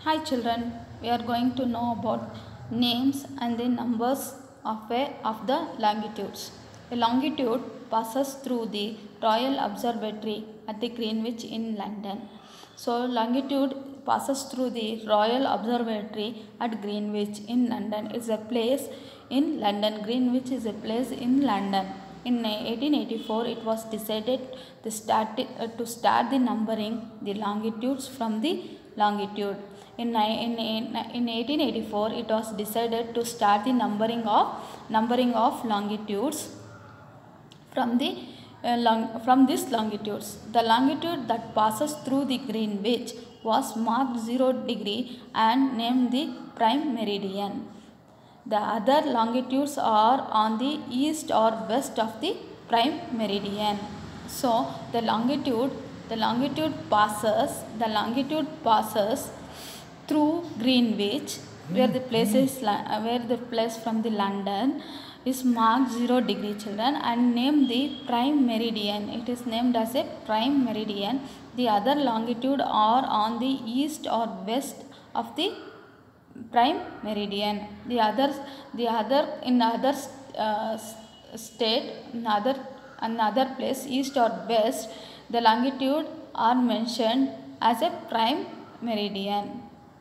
Hi children, we are going to know about names and the numbers of the longitudes. A longitude passes through the Royal Observatory at the Greenwich in London. So longitude passes through the Royal Observatory at Greenwich in London. It's a place in London. Greenwich is a place in London. In 1884, it was decided to start the numbering the longitudes from the longitude. In 1884, it was decided to start the numbering of longitudes from these longitudes. The longitude that passes through the Greenwich was marked 0 degree and named the prime meridian. The other longitudes are on the east or west of the prime meridian. So the longitude passes through Greenwich, where the place from the London is marked 0 degree, children, and named the prime meridian. It is named as a prime meridian. The other longitude are on the east or west of the prime meridian. In other state, another place, east or west, the longitude are mentioned as a prime meridian.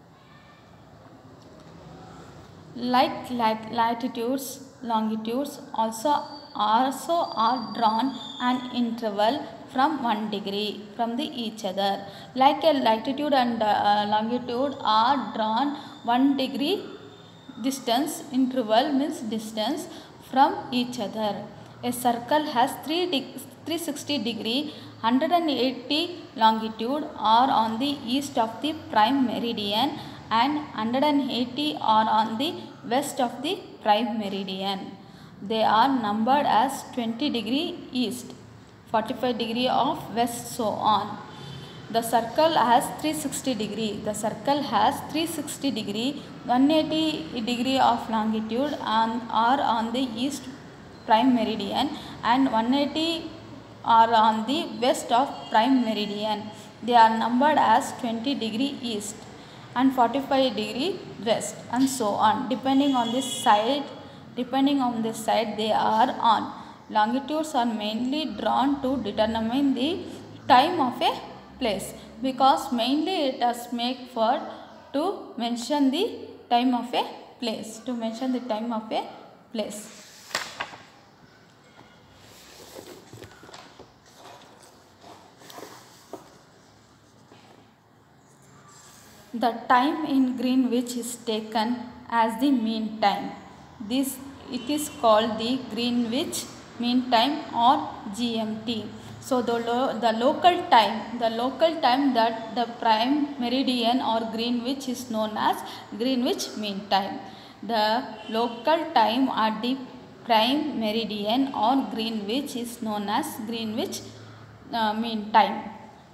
Like latitudes, longitudes also are drawn an interval from 1 degree from each other. Like a latitude and longitude are drawn 1 degree distance, interval means distance, from each other. A circle has 360 degree, 180 longitude are on the east of the prime meridian and 180 are on the west of the prime meridian. They are numbered as 20 degree east, 45 degree of west, so on. The circle has 360 degree. The circle has 360 degree, 180 degree of longitude and are on the east prime meridian and 180 are on the west of prime meridian. They are numbered as 20 degree east and 45 degree west, and so on, depending on the side they are on. Longitudes are mainly drawn to determine the time of a place, because mainly it is made for to mention the time of a place, The time in Greenwich is taken as the mean time. It is called the Greenwich Mean Time or GMT. So the local time that the prime meridian or Greenwich is known as Greenwich Mean Time. The local time at the prime meridian or Greenwich is known as Greenwich Mean Time.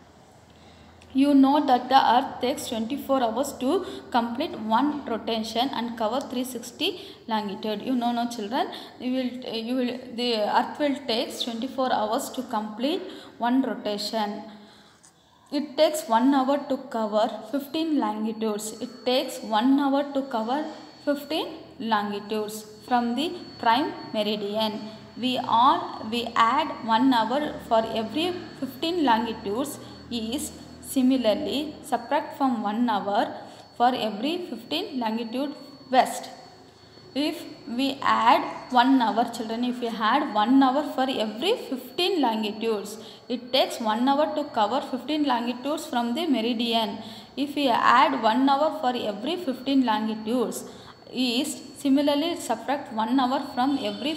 You know that the earth takes 24 hours to complete one rotation and cover 360 longitude. You know, no children, the earth will take 24 hours to complete one rotation. It takes 1 hour to cover 15 longitudes. It takes 1 hour to cover 15 longitudes from the prime meridian. We add 1 hour for every 15 longitudes east. Similarly, subtract from 1 hour for every 15 longitude west. If we add 1 hour, children, if we add 1 hour for every 15 longitudes, it takes 1 hour to cover 15 longitudes from the meridian. If we add 1 hour for every 15 longitudes east, similarly subtract 1 hour from every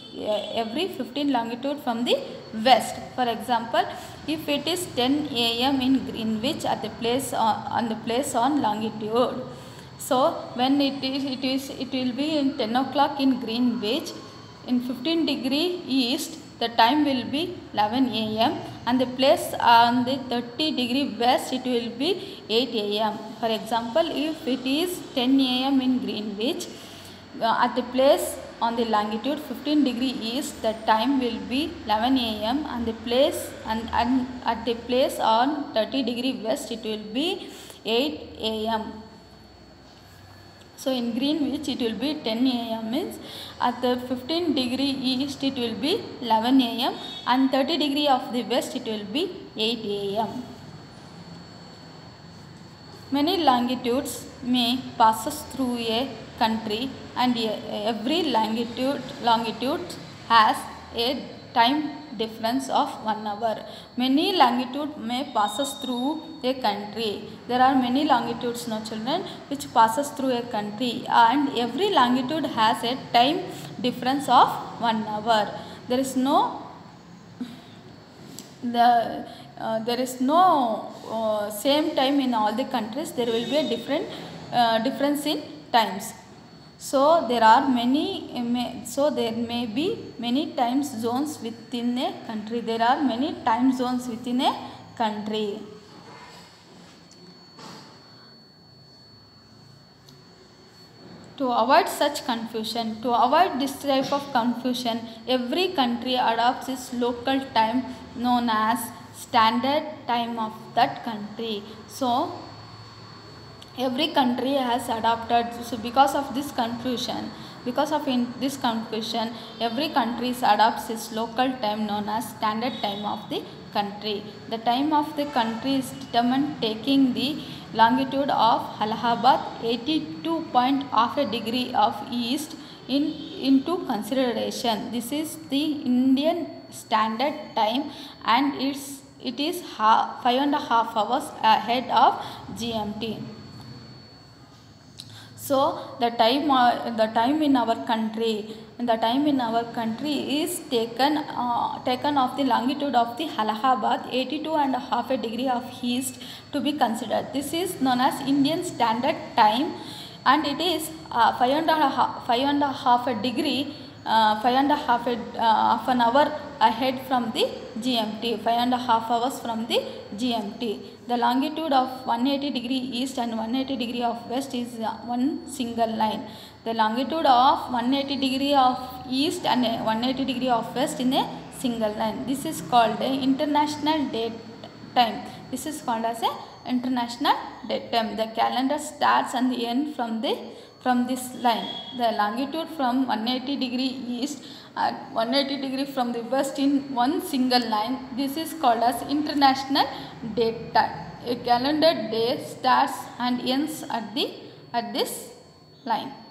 15 longitude from the west. For example, if it is 10 a.m. in Greenwich at the place on longitude, so when it will be in 10 o'clock in Greenwich, in 15 degree east, the time will be 11 a.m. and the place on the 30 degree west, it will be 8 a.m. For example, if it is 10 a.m. in Greenwich, at the place on the longitude 15 degree east, the time will be 11 a.m. and the place and at the place on 30 degree west, it will be 8 a.m. So in Greenwich it will be 10 a.m. means at the 15 degree east it will be 11 a.m. and 30 degree of the west it will be 8 a.m. Many longitudes may passes through a country and every longitude has a time difference of 1 hour. Many longitude may passes through a country. There are many longitudes, no children, which passes through a country, and every longitude has a time difference of 1 hour. There is no same time in all the countries. There will be a difference in times. So there may be many time zones within a country. There are many time zones within a country. To avoid such confusion, to avoid this type of confusion, every country adopts its local time known as standard time of that country. So every country has adopted. So because of this confusion, every country adopts its local time known as standard time of the country. The time of the country is determined taking the longitude of Allahabad 82.5 degree of east into consideration. This is the Indian standard time, and it is 5.5 hours ahead of GMT. So the time in our country is taken of the longitude of the Allahabad 82.5 degree of east to be considered. This is known as Indian standard time, and it is 5.5 degree 5.5 an hour ahead from the GMT, 5.5 hours from the GMT. The longitude of 180 degree east and 180 degree of west is one single line. The longitude of 180 degree of east and 180 degree of west in a single line. This is called a international date time. This is called as a international date time. The calendar starts and ends from this line. The longitude from 180 degree east and 180 degree from the west in one single line. This is called as international date time. A calendar day starts and ends at this line.